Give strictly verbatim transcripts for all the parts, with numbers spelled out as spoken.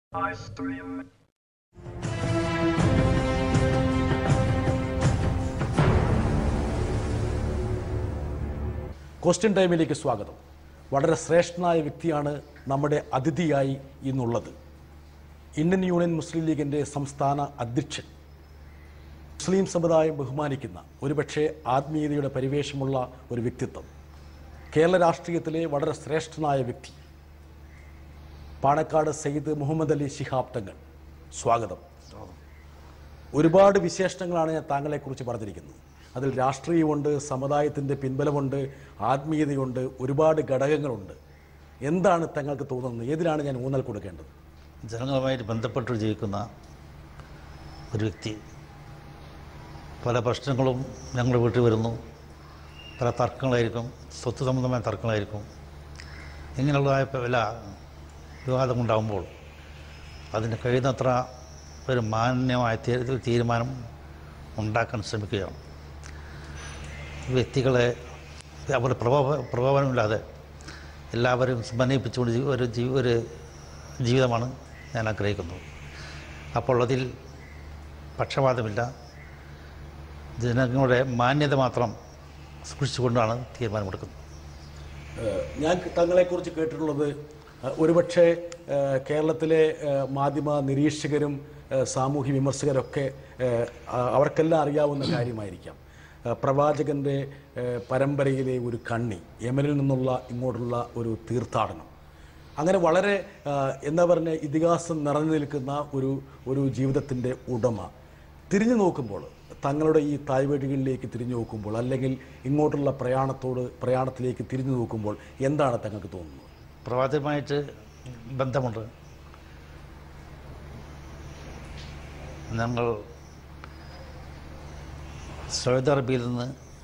Question ടൈമിലേക്ക് സ്വാഗതം. വളരെ ശ്രേഷ്ഠനായ വ്യക്തിയാണ് നമ്മുടെ അതിഥിയായി ഇന്നുള്ളത്. ഇന്ത്യൻ യൂണിയൻ മുസ്ലിം ലീഗിൻ്റെ സംസ്ഥാന അധ്യക്ഷൻ, മുസ്ലിം സമുദായം ബഹുമാനിക്കുന്ന ഒരുപക്ഷെ ആത്മീയതയുടെ പരിവേഷമുള്ള ഒരു വ്യക്തിത്വം, കേരള രാഷ്ട്രീയത്തിലെ വളരെ ശ്രേഷ്ഠനായ വ്യക്തി, പാണക്കാട് സയ്യിദ് മുഹമ്മദ് അലി ശിഹാബ് തങ്ങൾ. സ്വാഗതം. ഒരുപാട് വിശേഷണങ്ങളാണ് ഞാൻ താങ്കളെക്കുറിച്ച് പറഞ്ഞിരിക്കുന്നത്. അതിൽ രാഷ്ട്രീയമുണ്ട്, സമുദായത്തിൻ്റെ പിൻബലമുണ്ട്, ആത്മീയതയുണ്ട്, ഒരുപാട് ഘടകങ്ങളുണ്ട്. എന്താണ് തങ്ങൾക്ക് തോന്നുന്നത്? ഏതിനാണ് ഞാൻ ഊന്നൽ കൊടുക്കേണ്ടത്? ജനങ്ങളുമായിട്ട് ബന്ധപ്പെട്ട് ജീവിക്കുന്ന ഒരു വ്യക്തി. പല പ്രശ്നങ്ങളും ഞങ്ങളുടെ വീട്ടിൽ വരുന്നു. പല തർക്കങ്ങളായിരിക്കും, സ്വത്ത് സംബന്ധമായ തർക്കങ്ങളായിരിക്കും. ഇങ്ങനെയുള്ളതായ പല വിവാദമുണ്ടാകുമ്പോൾ അതിന് കഴിയുന്നത്ര ഒരു മാന്യമായ തീരുമാനം ഉണ്ടാക്കാൻ ശ്രമിക്കുകയാണ്. വ്യക്തികളെ അവരുടെ പ്രഭാവ പ്രഭാവനമില്ലാതെ എല്ലാവരും സമന്വയിപ്പിച്ചുകൊണ്ട് ഒരു ജീ ഒരു ജീവിതമാണ് ഞാൻ ആഗ്രഹിക്കുന്നത്. അപ്പോൾ അതിൽ പക്ഷപാതമില്ല, ജനങ്ങളുടെ മാന്യത മാത്രം സൂക്ഷിച്ചുകൊണ്ടാണ് തീരുമാനമെടുക്കുന്നത്. ഞാൻ തങ്ങളെക്കുറിച്ച് കേട്ടിട്ടുള്ളത് ഒരുപക്ഷെ കേരളത്തിലെ മാധ്യമ നിരീക്ഷകരും സാമൂഹ്യ വിമർശകരൊക്കെ അവർക്കെല്ലാം അറിയാവുന്ന കാര്യമായിരിക്കാം, പ്രവാചകൻ്റെ പരമ്പരയിലെ ഒരു കണ്ണി, യമനിൽ നിന്നുള്ള ഇങ്ങോട്ടുള്ള ഒരു തീർത്ഥാടനം. അങ്ങനെ വളരെ എന്താ പറഞ്ഞ ഇതിഹാസം നിറഞ്ഞു നിൽക്കുന്ന ഒരു ഒരു ജീവിതത്തിൻ്റെ ഉടമ. തിരിഞ്ഞു നോക്കുമ്പോൾ, തങ്ങളുടെ ഈ തായ്വഴികളിലേക്ക് തിരിഞ്ഞു നോക്കുമ്പോൾ, അല്ലെങ്കിൽ ഇങ്ങോട്ടുള്ള പ്രയാണത്തോട് പ്രയാണത്തിലേക്ക് തിരിഞ്ഞു നോക്കുമ്പോൾ എന്താണ് തങ്ങൾക്ക് തോന്നുന്നത്? പ്രവാചകമായിട്ട് ബന്ധമുണ്ട്. ഞങ്ങൾ സൗദി അറേബ്യയിൽ നിന്ന്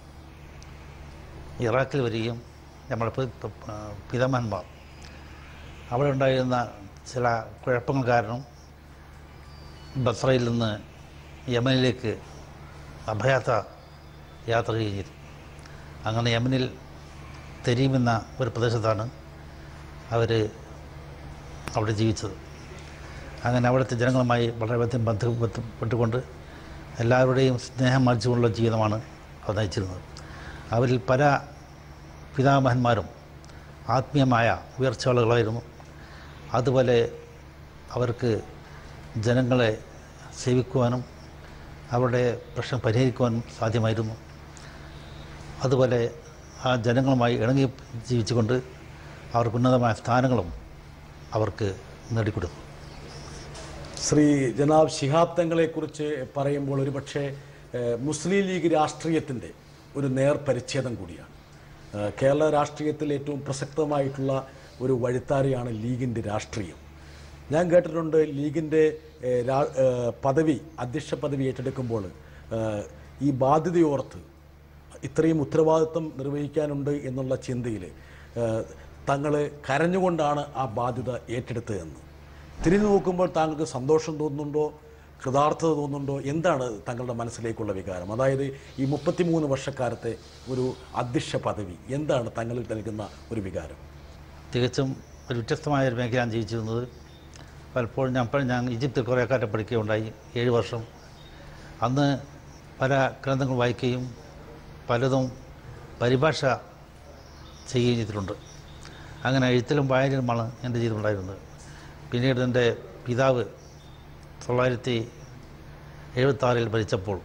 ഇറാഖിൽ വരികയും നമ്മുടെ പിതാമഹന്മാർ അവിടെ ഉണ്ടായിരുന്ന ചില കുഴപ്പങ്ങൾ കാരണം ബസ്രയിൽ നിന്ന് യമനിലേക്ക് അഭയാത്ര യാത്ര ചെയ്യുകയും ചെയ്തു. അങ്ങനെ യമനിൽ തെരീമെന്ന ഒരു പ്രദേശത്താണ് അവർ അവിടെ ജീവിച്ചത്. അങ്ങനെ അവിടുത്തെ ജനങ്ങളുമായി വളരെ ബന്ധം ബന്ധപ്പെട്ടുകൊണ്ട് എല്ലാവരുടെയും സ്നേഹം മറിച്ചുകൊണ്ടുള്ള ജീവിതമാണ് അവർ നയിച്ചിരുന്നത്. അവരിൽ പല പിതാമഹന്മാരും ആത്മീയമായ ഉയർച്ചകളായിരുന്നു. അതുപോലെ അവർക്ക് ജനങ്ങളെ സേവിക്കുവാനും അവരുടെ പ്രശ്നം പരിഹരിക്കുവാനും സാധ്യമായിരുന്നു. അതുപോലെ ആ ജനങ്ങളുമായി ഇണങ്ങി ജീവിച്ചുകൊണ്ട് അവർക്ക് ഉന്നതമായ സ്ഥാനങ്ങളും അവർക്ക് നേടിക്കൊടുത്തു. ശ്രീ ജനാബ് ശിഹാബ് തങ്ങളെക്കുറിച്ച് പറയുമ്പോൾ ഒരുപക്ഷെ മുസ്ലിം ലീഗ് രാഷ്ട്രീയത്തിൻ്റെ ഒരു നേർ പരിച്ഛേദം കൂടിയാണ്. കേരള രാഷ്ട്രീയത്തിൽ ഏറ്റവും പ്രസക്തമായിട്ടുള്ള ഒരു വഴിത്താരയാണ് ലീഗിൻ്റെ രാഷ്ട്രീയം. ഞാൻ കേട്ടിട്ടുണ്ട്, ലീഗിൻ്റെ പദവി, അധ്യക്ഷ പദവി ഏറ്റെടുക്കുമ്പോൾ ഈ ബാധ്യതയോർത്ത് ഇത്രയും ഉത്തരവാദിത്വം നിർവഹിക്കാനുണ്ട് എന്നുള്ള ചിന്തയിൽ തങ്ങൾ കരഞ്ഞുകൊണ്ടാണ് ആ ബാധ്യത ഏറ്റെടുത്തതെന്ന്. തിരിഞ്ഞു നോക്കുമ്പോൾ താങ്കൾക്ക് സന്തോഷം തോന്നുന്നുണ്ടോ, കൃതാർത്ഥത തോന്നുന്നുണ്ടോ? എന്താണ് താങ്കളുടെ മനസ്സിലേക്കുള്ള വികാരം? അതായത് ഈ മുപ്പത്തിമൂന്ന് വർഷക്കാലത്തെ ഒരു അധ്യക്ഷ പദവി എന്താണ് തങ്ങളിൽ നൽകുന്ന ഒരു വികാരം? തികച്ചും ഒരു വ്യത്യസ്തമായ ഒരു മേഖലയാണ് ജീവിച്ചിരുന്നത്. പലപ്പോഴും ഞാൻ ഞാൻ ഈജിപ്തിൽ കുറേ കാലം പഠിക്കുകയുണ്ടായി, ഏഴ് വർഷം. അന്ന് പല ഗ്രന്ഥങ്ങൾ വായിക്കുകയും പലതും പരിഭാഷ ചെയ്യുകയും ചെയ്തിട്ടുണ്ട്. അങ്ങനെ എഴുത്തിലും വായനയിലുമാണ് എൻ്റെ ജീവിതം ഉണ്ടായിരുന്നത്. പിന്നീട് എൻ്റെ പിതാവ് തൊള്ളായിരത്തി എഴുപത്താറിൽ മരിച്ചപ്പോൾ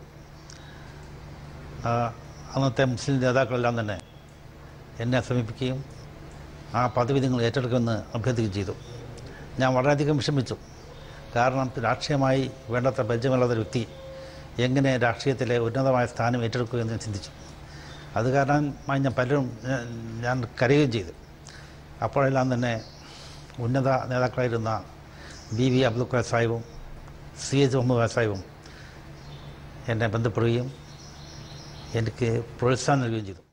അന്നത്തെ മുസ്ലിം നേതാക്കളെല്ലാം തന്നെ എന്നെ സമീപിക്കുകയും ആ പദവി നിങ്ങൾ ഏറ്റെടുക്കുമെന്ന് അഭ്യർത്ഥിക്കുകയും ചെയ്തു. ഞാൻ വളരെയധികം വിഷമിച്ചു. കാരണം രാഷ്ട്രീയമായി വേണ്ടത്ര പരിചയമില്ലാത്തൊരു വ്യക്തി എങ്ങനെ രാഷ്ട്രീയത്തിലെ ഉന്നതമായ സ്ഥാനം ഏറ്റെടുക്കുമെന്ന് ഞാൻ ചിന്തിച്ചു. അത് കാരണമായി ഞാൻ പലരും ഞാൻ കരയുകയും ചെയ്തു. അപ്പോഴെല്ലാം തന്നെ ഉന്നത നേതാക്കളായിരുന്ന ബി വി അബ്ദുൽ ഖാദർ സാഹിബും സി എച്ച് മുഹമ്മദ് സാഹിബും എന്നെ ബന്ധപ്പെടുകയും എനിക്ക് പ്രോത്സാഹനം നൽകുകയും ചെയ്തു.